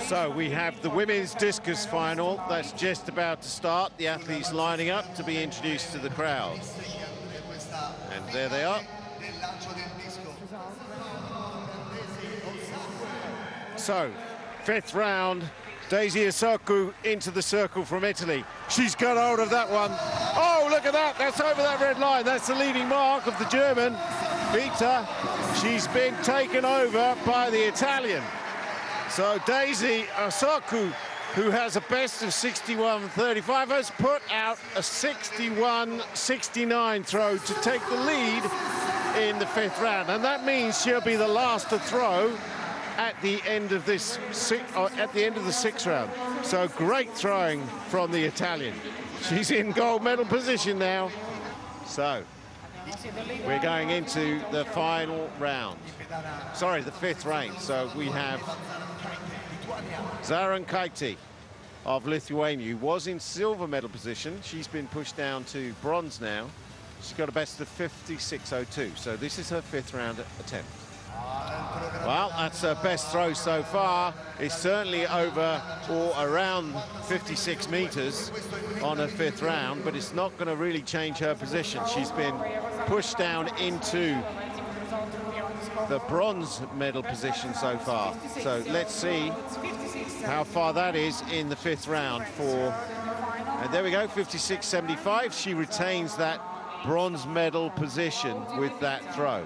So we have the women's discus final that's just about to start. The athletes lining up to be introduced to the crowd. And there they are. So, fifth round, Daisy Isaku into the circle from Italy. She's got hold of that one. Oh, look at that, that's over that red line. That's the leading mark of the German, Vita. She's been taken over by the Italian. So Daisy Isaku, who has a best of 61.35, has put out a 61.69 throw to take the lead in the fifth round. And that means she'll be the last to throw at the end of the sixth round. So great throwing from the Italian. She's in gold medal position now. So we're going into the final round. Sorry, the fifth round. So we have Zarankaitė of Lithuania, who was in silver medal position. She's been pushed down to bronze now. She's got a best of 56.02. So this is her fifth round attempt. Well, that's her best throw so far. It's certainly over or around 56 meters on her fifth round, but it's not going to really change her position. She's been pushed down into the bronze medal position so far. So let's see how far that is in the fifth round for, and there we go, 56.75. She retains that bronze medal position with that throw.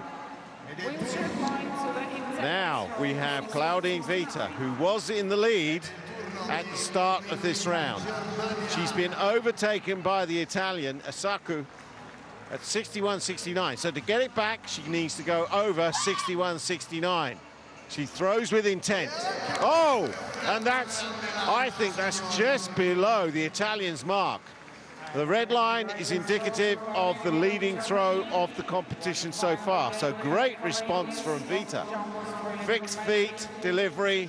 Now we have Claudine Vita, who was in the lead at the start of this round. She's been overtaken by the Italian, Isaku, at 61.69. So to get it back, she needs to go over 61.69. She throws with intent. Oh, and that's, I think that's just below the Italian's mark. The red line is indicative of the leading throw of the competition so far. So great response from Vita. Fixed feet, delivery.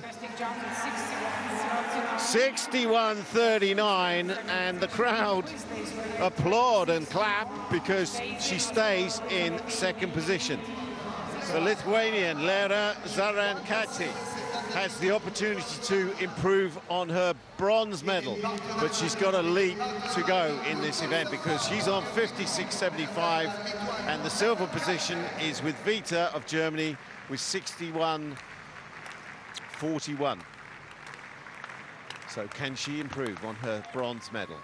61.39, and the crowd applaud and clap because she stays in second position. The Lithuanian Lera Zarankaitė has the opportunity to improve on her bronze medal, but she's got a leap to go in this event because she's on 56.75, and the silver position is with Vita of Germany with 61.41. So can she improve on her bronze medal?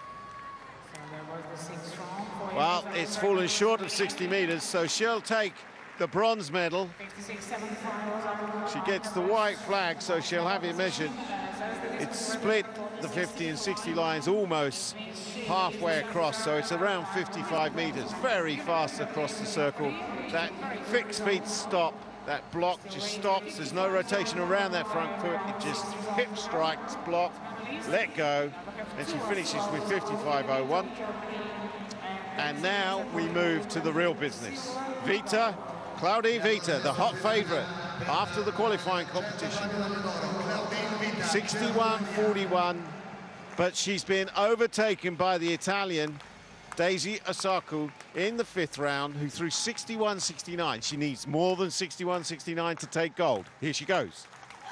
Well, it's fallen short of 60 meters, so she'll take the bronze medal. She gets the white flag, so she'll have it measured. It's split the 50 and 60 lines almost halfway across, so it's around 55 meters. Very fast across the circle. That fixed feet stop, that block just stops. There's no rotation around that front foot. It just hip strikes, block, let go, and she finishes with 55.01. And now we move to the real business. Vita, Claudine Vita, the hot favorite after the qualifying competition. 61.41, but she's been overtaken by the Italian, Daisy Isaku, in the fifth round, who threw 61.69. She needs more than 61.69 to take gold. Here she goes.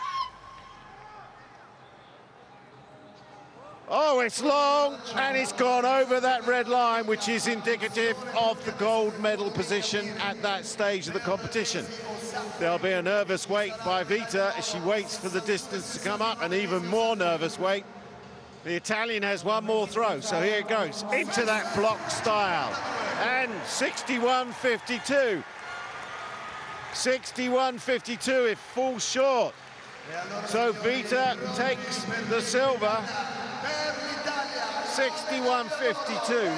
Oh, it's long, and it's gone over that red line, which is indicative of the gold medal position at that stage of the competition. There'll be a nervous wait by Vita as she waits for the distance to come up, and even more nervous wait. The Italian has one more throw, so here it goes, into that block style, and 61.52. 61.52, it falls short. So Vita takes the silver. 61.52.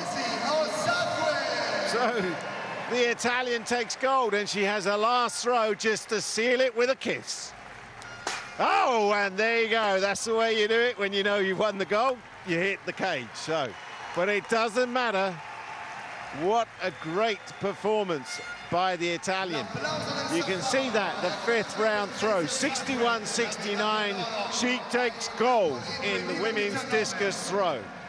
So the Italian takes gold, and she has a last throw just to seal it with a kiss. Oh, and there you go. That's the way you do it when you know you've won the gold. You hit the cage. So, but it doesn't matter. What a great performance by the Italian. You can see that, the fifth round throw, 61.69. She takes gold in the women's discus throw.